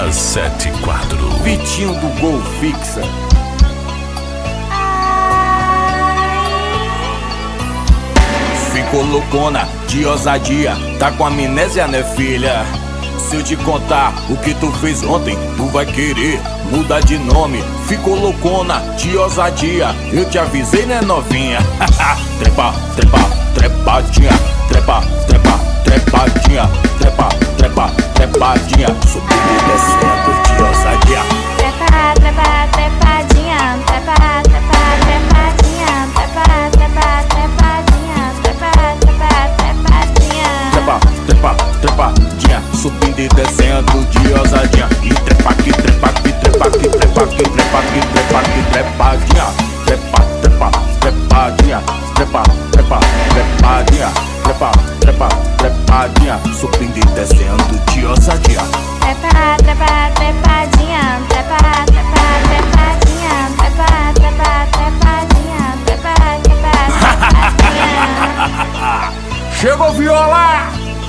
Viola 74. Vitinho do Gol Fixa. Ficou loucona de ousadia, tá com amnésia, né, filha? Se eu te contar o que tu fez ontem, tu vai querer mudar de nome. Ficou loucona de ousadia, eu te avisei, né, novinha? Trepa, trepa, trepadinha, trepa, trepa, trepadinha, trepa, trepa, trepadinha, subindo e descendo de ousadia. Trepa, trepa, trepadinha, trepa, trepa, trepadinha, trepa, trepa, trepadinha, trepa, trepa, trepadinha. Trepa, trepa, trepadinha, subindo e descendo de ousadia. E trepa, que trepa, que trepa, que trepa, que trepa, que trepa, que trepadinha. Trepa, trepa, trepadinha, trepa, trepa, trepadinha, trepa, trepa, trepadinha, subindo e descendo de ousadia. Trepa, trepa, trepadinha, trepa, trepa, trepadinha, trepa, trepa, trepadinha, trepa, trepa, trepadinha. Chegou Viola!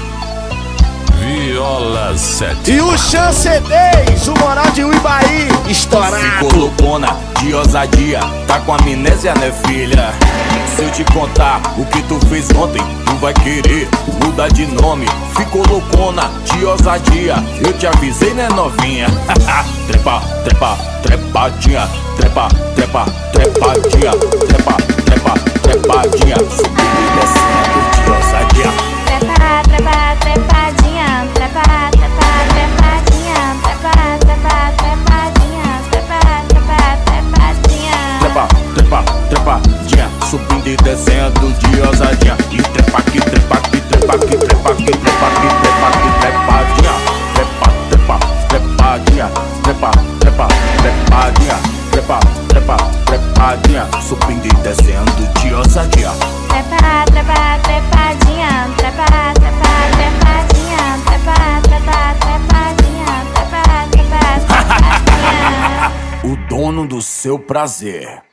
Viola 74. E o Chan CDs, o moral de Uibaí, estourado. Ficou loucona de ousadia, tá com amnésia, né, filha? Se eu te contar o que tu fez ontem, tu vai querer mudar de nome. Ficou loucona de ousadia, eu te avisei, né, novinha? Trepa, trepa, trepadinha, trepa, trepa, trepadinha, trepa, trepa, trepadinha, subindo e descendo de ousadia. Trepa, trepa, trepadinha, trepa, trepa, trepadinha, trepa, trepa, trepadinha, trepa, trepa, trepadinha. Trepa, trepa, trepadinha, subindo e descendo de ousadia. E trepa, que trepa, que trepa, que trepa, que trepa, que trepa, que trepadinha. Trepa, trepa, trepadinha, trepa, trepa, trepadinha, trepa, trepa, trepadinha, subindo e descendo de ousadia. Trepa, trepa, trepadinha, trepa, trepa, trepadinha, trepa, trepa, trepadinha, trepa, trepa, trepadinha. O dono do seu prazer.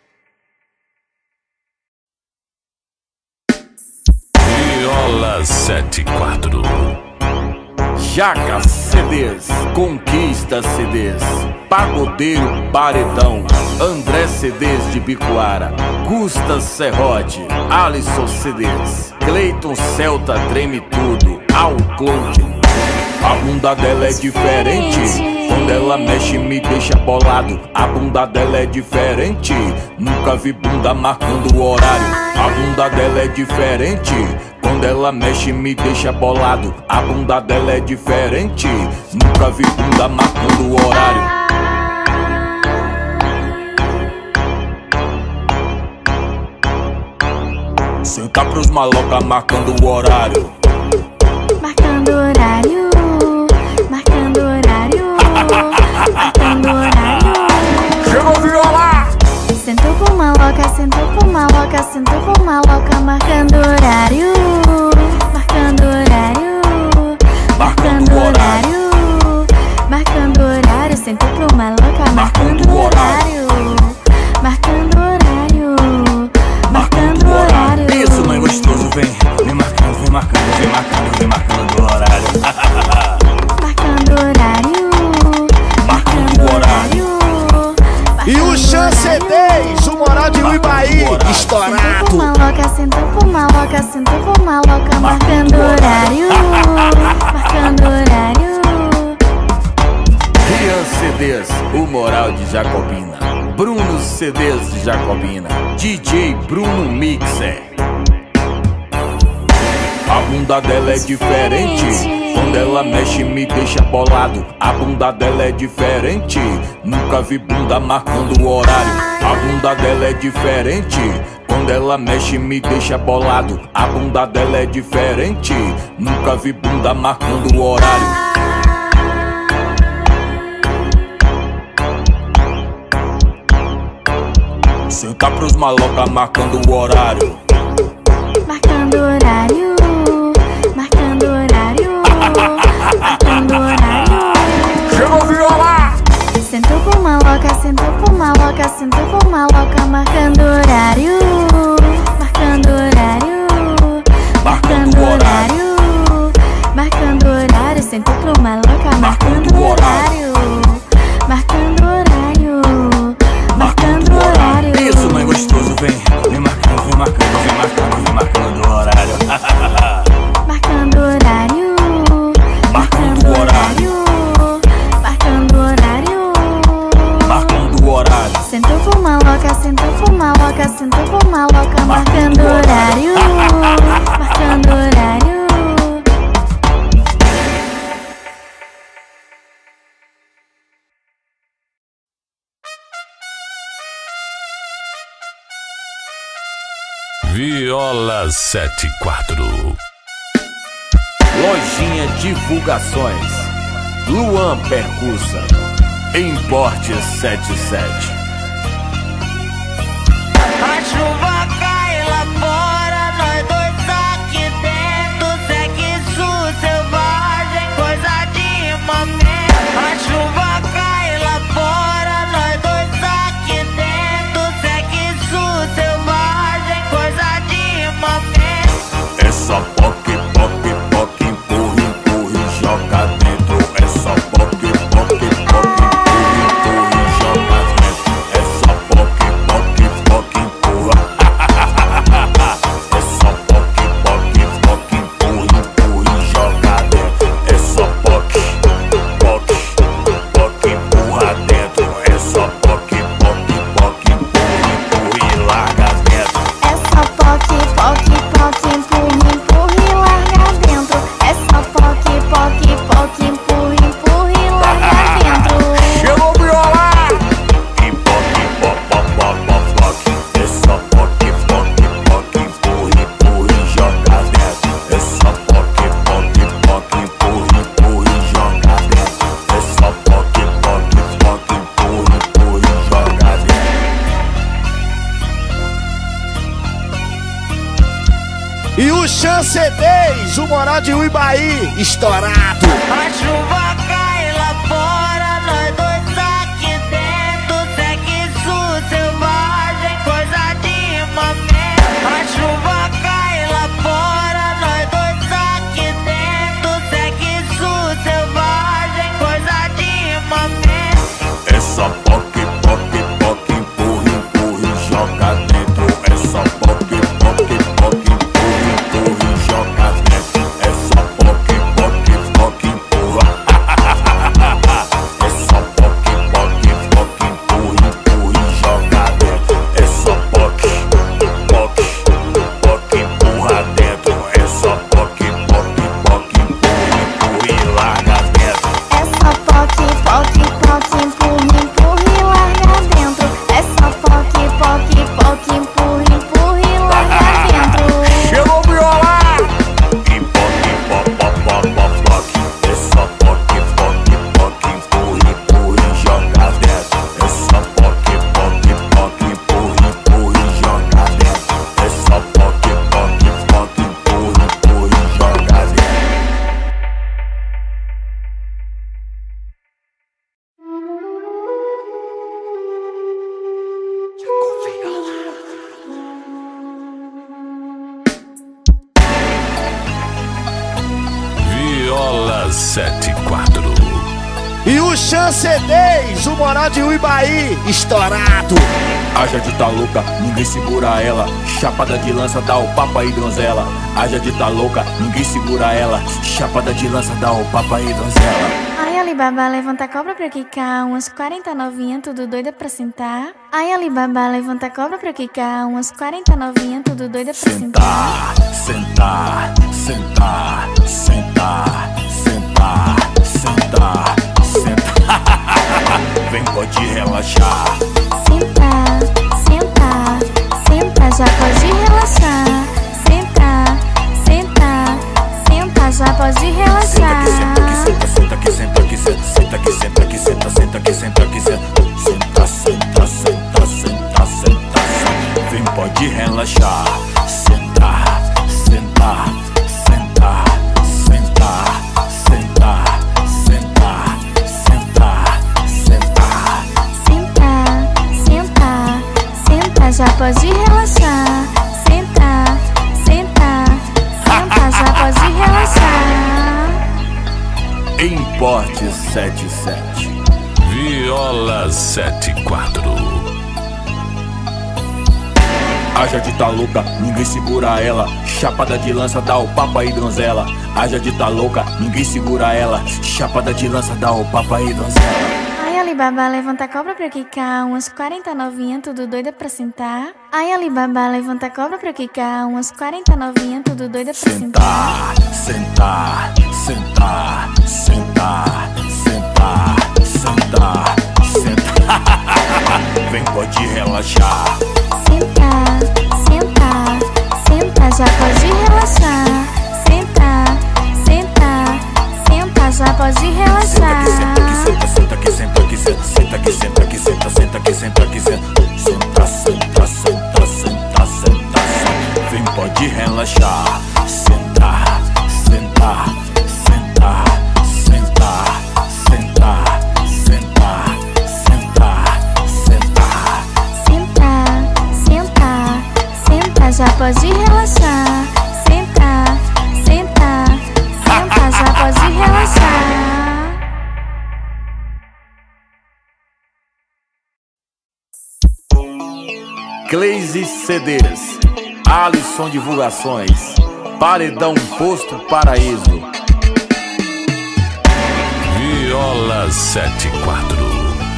Viola 74. Jaca CDs, Conquista CDs, Pagodeiro Paredão, André CDs de Bicuara, Gusta Serrote, Alisson CDs, Cleiton Celta Treme Tudo, Alcloud. A bunda dela é diferente, quando ela mexe me deixa bolado. A bunda dela é diferente, nunca vi bunda marcando o horário. A bunda dela é diferente, quando ela mexe me deixa bolado. A bunda dela é diferente, nunca vi bunda marcando o horário. Senta pros maloca marcando o horário. Marcando horário, marcando horário, marcando horário. Chegou Viola! Sentou com maloca, sentou com maloca, sentou com maloca, marcando horário, marcando horário, marcando horário, marcando horário, sentou pro maloca, marcando horário, marcando horário, marcando horário. Isso, mãe gostoso, vem marcando, vem marcando, vem marcando, vem marcando o horário. Marcando horário, Marcando o horário. E o Chan CDs, o moral de Uibaí, sentou com estourado. maloca, sentou com maloca, sentou com maloca, marcando horário, marcando horário. Rian CDs, o moral de Jacobina. Bruno CDs de Jacobina. DJ Bruno Mixer. A bunda dela é diferente, quando ela mexe me deixa bolado. A bunda dela é diferente, nunca vi bunda marcando o horário. A bunda dela é diferente, quando ela mexe me deixa bolado. A bunda dela é diferente, nunca vi bunda marcando o horário. Senta pros maloca marcando o horário. Marcando horário, marcando horário, marcando horário. Chegou Viola! Sentou com maloca, sentou com maloca, sentou com maloca, marcando horário, marcando horário, marcando horário, marcando horário, sentou pro maloca, marcando horário. Viola 74. Lojinha Divulgações, Luan Percussa, Importes 77. A chuva cai lá fora, nós dois aqui dentro. Segue isso, selvagem, coisa de momento. A chuva cai lá fora, nós dois aqui dentro. Segue isso, selvagem, coisa de momento. É só poque, poque, poque, empurra, empurra e joga dentro. É só poque, poque, poque, empurra, empurra e joga dentro. É só poque, poque, poque, empurra. É só poque, poque, poque, empurra, empurra e joga dentro. É só poque, poque, poque, empurra dentro. É só poque, poque, poque, empurra, empurra e larga dentro. É só poque, poque, poque, empurra, empurra e larga dentro. É só poque, poque, poque, empurra, empurra e larga dentro. Chegou viola! E poque, poque, poque, poque. É só poque, poque, poque, empurra, empurra e joga dentro. É só poque, poque, poque, empurra, empurra e joga dentro. É só poque, poque, poque, empurra, empurra e joga dentro. E o Chance 10, o moral de Uibaí, estourado. A chuva cai lá fora, nós dois aqui dentro. Segue isso, selvagem, coisa de momento. A chuva cai lá fora, nós dois aqui dentro. Segue isso, selvagem, coisa de momento. É só poque, poque, poque, empurra, empurra e joga dentro. É só poque, poque, poque, empurra, empurra e joga dentro. É só poque, poque, poque, empurra. É só poque, poque, poque, empurra, empurra e joga dentro. É só poque, poque, poque, empurra dentro. É só poque, poque, poque, empurra, empurra e larga dentro. É só poque, poque, poque, empurra, empurra e larga dentro. É só poque, poque, poque, empurra, empurra e larga dentro. Chegou viola! E poque, poque, poque, poque. É só poque, poque, poque, empurra, empurra e joga dentro. É só poque, poque, poque, empurra, empurra e joga dentro. É só poque, poque, poque, empurra, empurra e joga dentro. Viola 74. E o Chance 10, o moral de Uibaí, estourado. Haja de tá louca, ninguém segura ela. Chapada de lança, dá o papo aí, donzela. Haja de tá louca, ninguém segura ela. Chapada de lança, dá o papo aí, donzela. Ai, Alibaba, levanta a cobra pra quicar. Umas 40 novinha, tudo doida pra sentar. Ai, Alibaba, levanta a cobra pra quicar. Umas 40 novinha, tudo doida pra sentar. Sentar, sentar, sentar, sentar, sentar, sentar. Vem, pode relaxar. Sentar, sentar, senta, já pode relaxar. Sentar, sentar, senta, já pode relaxar. Senta aqui, senta aqui, senta aqui, senta aqui, senta aqui, senta aqui, senta aqui, senta aqui, senta. Senta, senta, senta, senta, senta. Vem, pode relaxar. Sentar, sentar, sentar, sentar, sentar, sentar, sentar, sentar. Sentar, sentar, senta, já pode relaxar. Sentar, sentar, senta, já pode relaxar. Importes 77. Viola 74. Haja de tá louca, ninguém segura ela. Chapada de lança, dá o papo aí, donzela. Haja de tá louca, ninguém segura ela. Chapada de lança, dá o papo aí, donzela. Ai, Alibaba, levanta a cobra pra quicar. Umas 40 novinha, tudo doida pra sentar. Ai, Alibaba, levanta a cobra pra quicar. Umas 40 novinha, tudo doida pra sentar. Sentar, sentar, sentar, sentar, sentar, sentar, sentar. Vem, pode relaxar. Sentar, sentar, Cleise CDs, Alisson Divulgações, Paredão Posto Paraíso. Viola 74.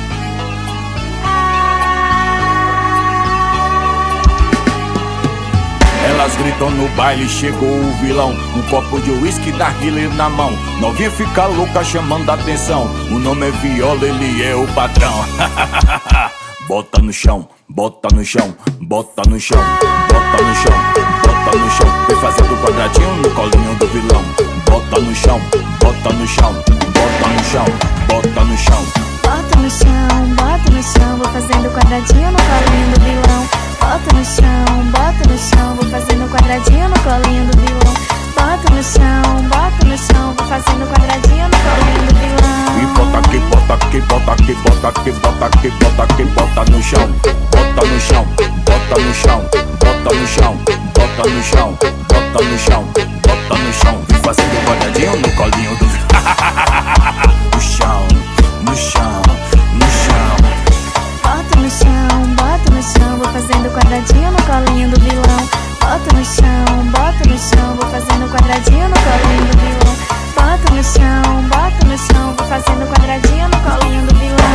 Elas gritam no baile, chegou o vilão, um copo de uísque da Hiller na mão. Novinha fica louca chamando a atenção, o nome é Viola, ele é o patrão. Bota no chão, bota no chão, bota no chão, bota no chão, bota no chão. Vem fazendo quadradinho no colinho do vilão. Bota no chão, bota no chão, bota no chão, bota no chão. Bota no chão, vou fazendo quadradinho no colinho do vilão. Bota no chão, vou fazendo quadradinho no colinho do vilão. Bota no chão, vou fazendo quadradinho no colinho do vilão. E bota aqui, bota aqui, bota aqui, bota aqui, bota aqui, bota aqui, bota no chão. Bota no chão, bota no chão, bota no chão, bota no chão, bota no chão, bota no chão. Vem fazendo quadradinho no colinho do vilão. No chão, no chão, no chão. Bota no chão, vou fazendo quadradinho no colinho do vilão. Bota no chão, vou fazendo quadradinho no colinho do vilão. Bota no chão, vou fazendo quadradinho no colinho do vilão.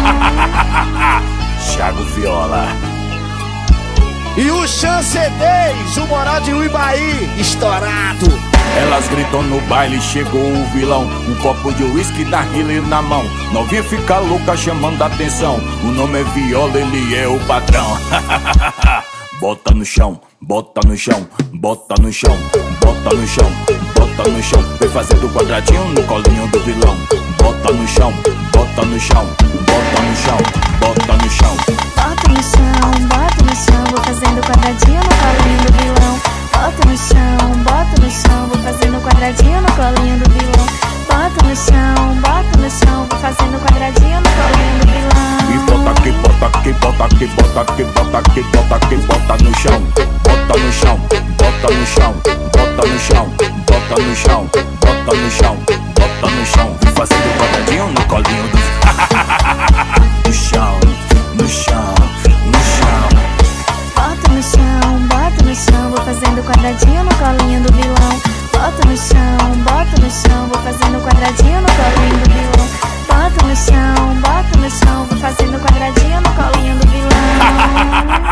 Thiago Viola. E o Chancedes, o Moral de Uibaí, estourado. Elas gritam no baile, chegou o vilão, um copo de uísque da Hiller na mão. Novinha fica louca chamando a atenção, o nome é Viola, ele é o patrão. Bota no chão, bota no chão, bota no chão, bota no chão, bota no chão. Vem fazendo quadradinho no colinho do vilão. Bota no chão, bota no chão, bota no chão, bota no chão. Bota no chão, vou fazendo quadradinho no colinho do vilão. Bota no chão, vou fazendo quadradinho no colinho do vilão. Bota no chão, vou fazendo quadradinho no colinho do vilão. E bota aqui, bota aqui, bota aqui, bota aqui, bota aqui, bota aqui, bota no chão. Bota no chão, bota no chão, bota no chão, bota no chão, bota no chão, bota no chão. Vem fazendo quadradinho no colinho do no chão, no chão, no chão. Bota no chão, vou fazendo quadradinho no colinho do vilão. Bota no chão, vou fazendo quadradinho no colinho do vilão. Bota no chão, vou fazendo quadradinho no colinho do vilão.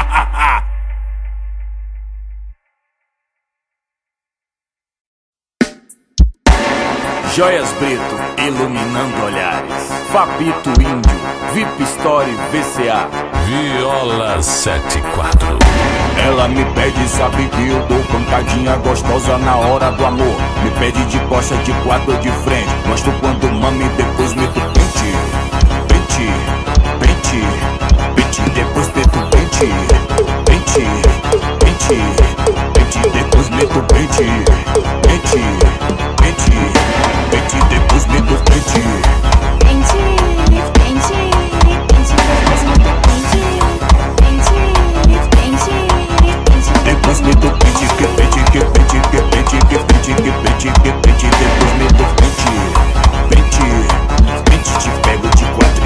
Joias Brito, iluminando olhares. Fabito Índio, VIP Story VCA. Viola 74. Ela me pede, sabe que eu dou pancadinha gostosa na hora do amor. Me pede de costa, de quatro ou de frente. Gosto quando mame, depois meto pente. Pente, pente, pente, depois meto pente. Pente, pente, pente, depois meto pente. Pente, pente, pente, depois meto pente. Pente, pente, pente, depois meto pente. Pente, pente, pente, Depois meto pente, que pente, que pente, que pente, que pente, que pente, que pente, depois meto pente. Pente, pente, te pego de quatro.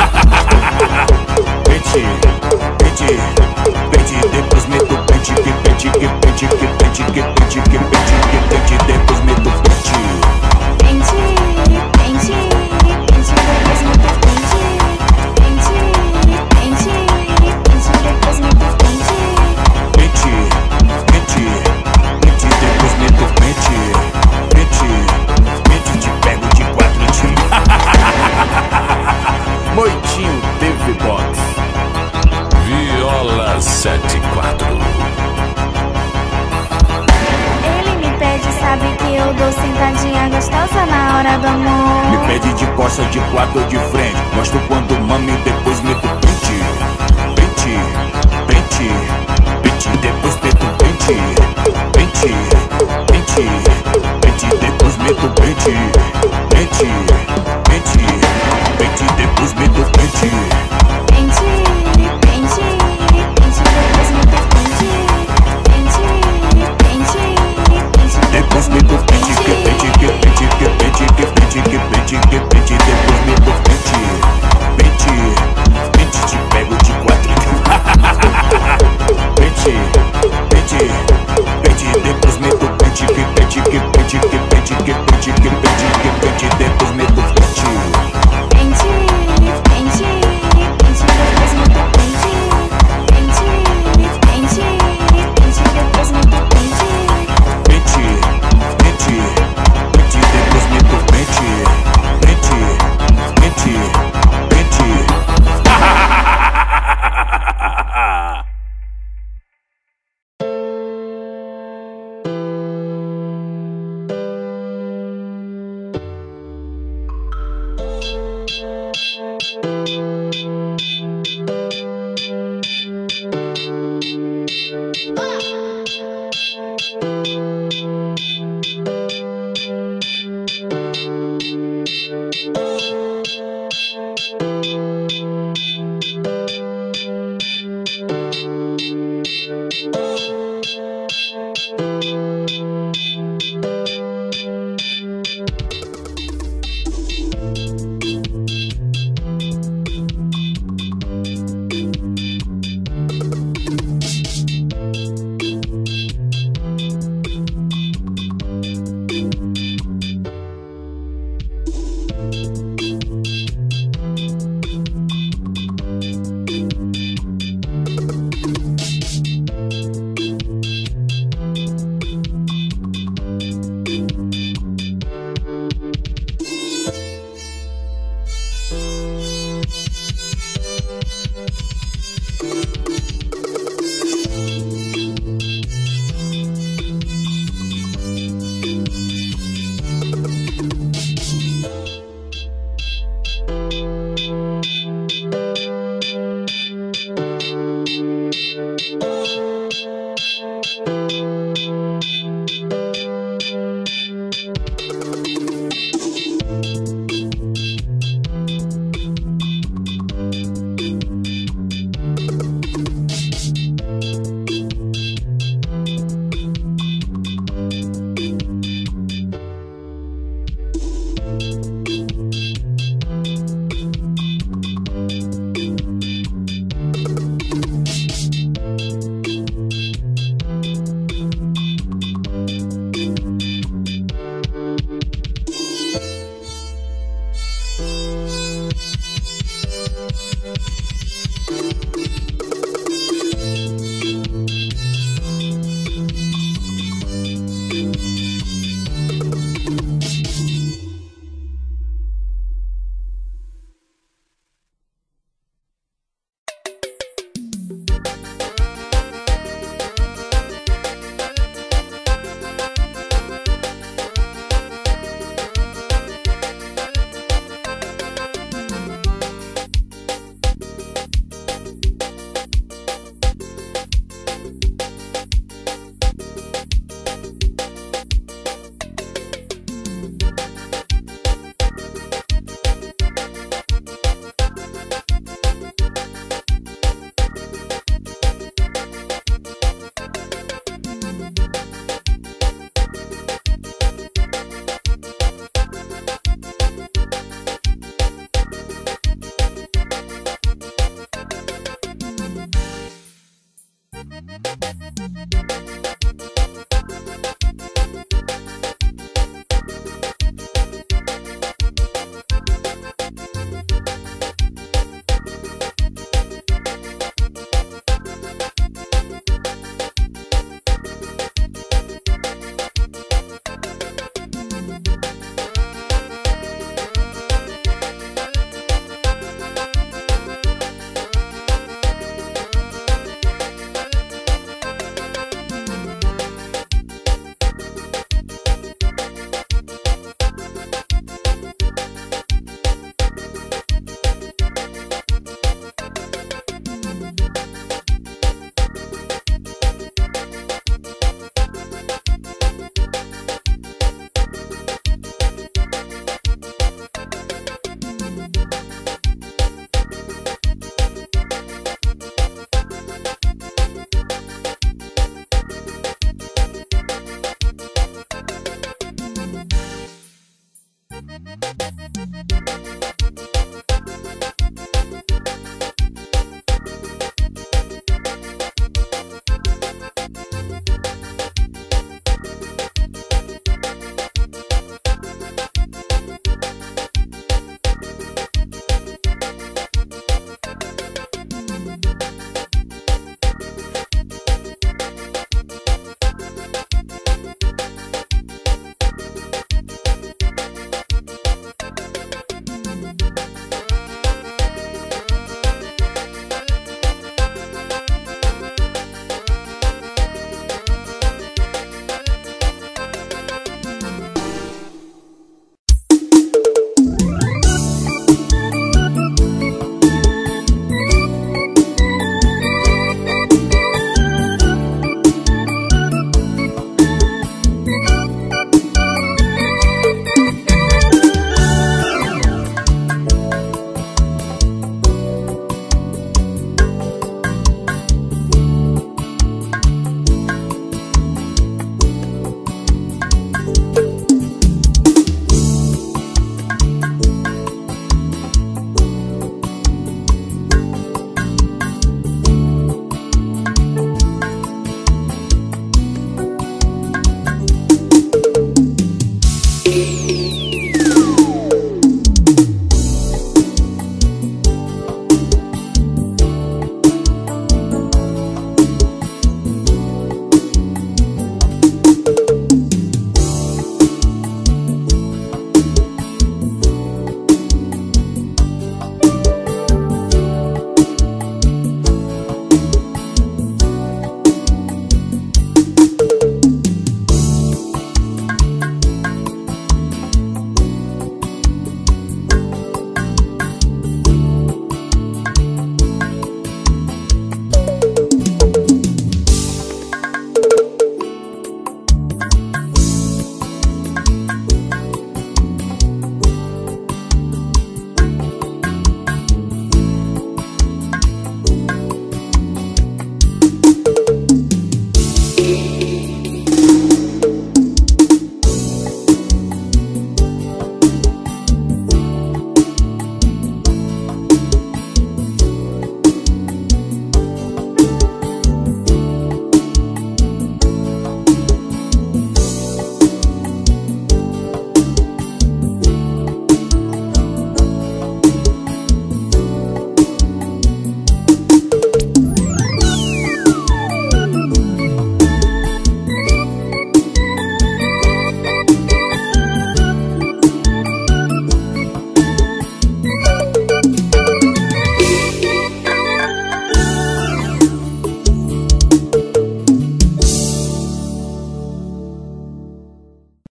Pente, pente, pente, depois meto pente, que pente, que pente, que pente, que pente, que pente, que pente, depois meto pente. pente, pente, pente, depois meto pente. Pente, pente, pente, depois meto pente. Pente, pente, pente, depois meto pente. Pente, pente, te pego de quatro de Moitinho TV Box. Viola 74. Ele me pede, sabe que eu dou sentadinha gostosa na hora do amor. Me pede de costa, de quatro ou de frente. Gosto quando mame, depois meto pente. Pente, pente, pente, depois meto pente. Pente, pente, pente, depois meto pente. Pente, pente, pente, depois meto pente. Pente, pente, pente, depois meto pente. Pente, pente, pente, Depois meto pente, que pente, que pente, que pente, que pente, que pente, que pente, depois meto pente. Pente, pente, te pego de quatro. Música